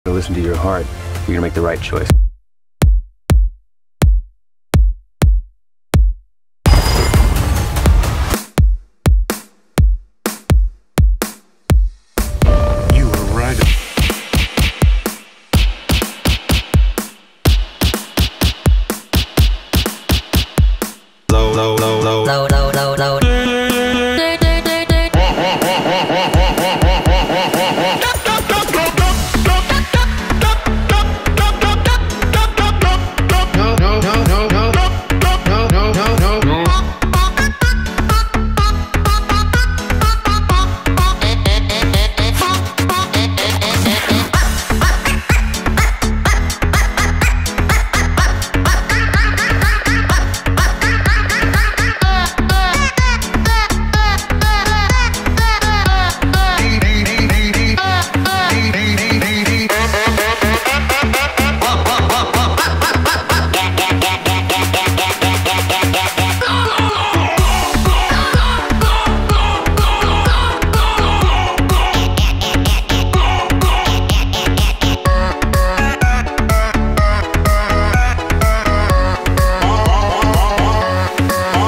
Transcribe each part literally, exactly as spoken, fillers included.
Listen to your heart. You're gonna make the right choice. You were right. Low, low, low, low, low, low, low, low.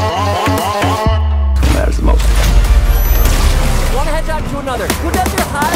One hedgehog to another. Who does your high?